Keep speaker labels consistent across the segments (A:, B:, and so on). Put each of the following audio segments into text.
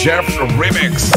A: Jeff Remix.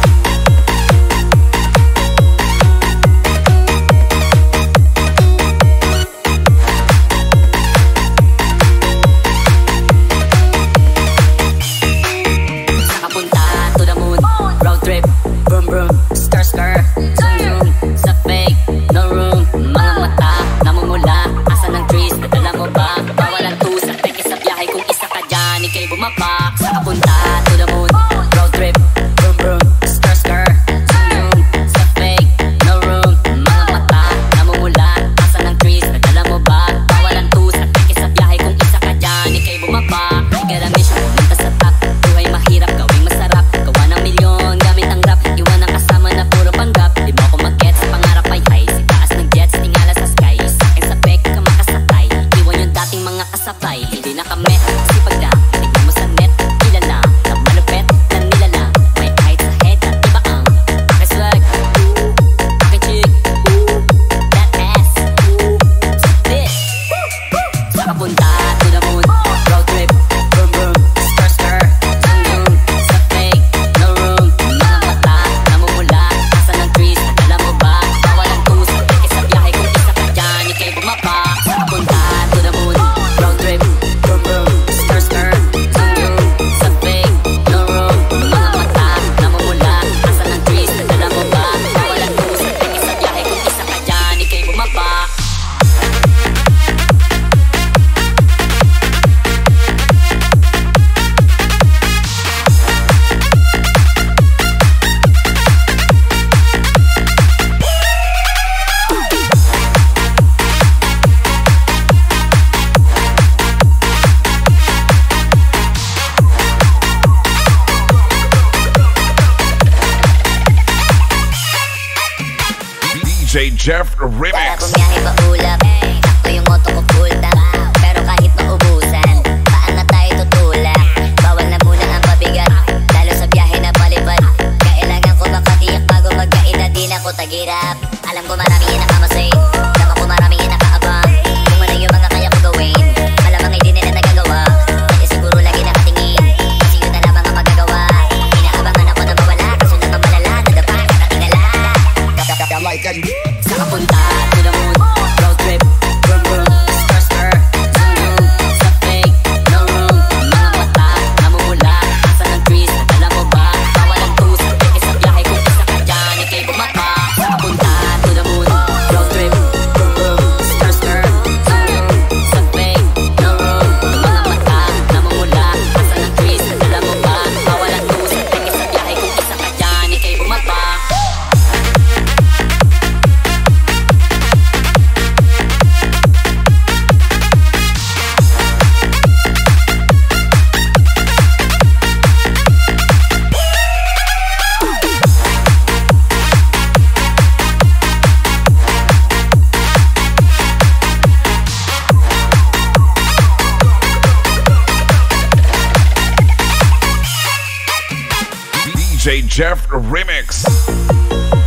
A: DJ Jeff Remix.
B: Bumiyahe pa ulap, takto yung moto ko full tank. Pero kahit maubusan, paan na tayo tutulak. Bawal na muna ang pabigat, lalo sa biyahe na palipad. Kailangan ko makatiyak bago magkaedad, di na ko tagirap. Alam ko maraming inakamasay, tama ko maraming inakaabang. Kung ano yung mga kaya ko gawin, malamang hindi nila nagagawa. Kaya siguro lagi nakatingin, kasi yun na lamang ang magagawa. Inaabangan ako na mawala, kaso naman malala, nadapa, nakatingala. Sa Punta to the moon, road trip, vroom vroom, star star, zoom zoom, sa fake, no room. Mga mata, namumula, asa ng trees, alam mo ba? Bawal ang tusa, peke sa biyahe kung isa ka dyan, ikay bumapa. Sa Punta to the moon, road trip, vroom vroom, star star, zoom zoom, sa fake, no room. Mga mata, namumula, asa ng trees, alam mo ba? Bawal ang tusa, peke sa biyahe kung isa ka dyan, ikay bumapa.
A: DJ Jeff Remix.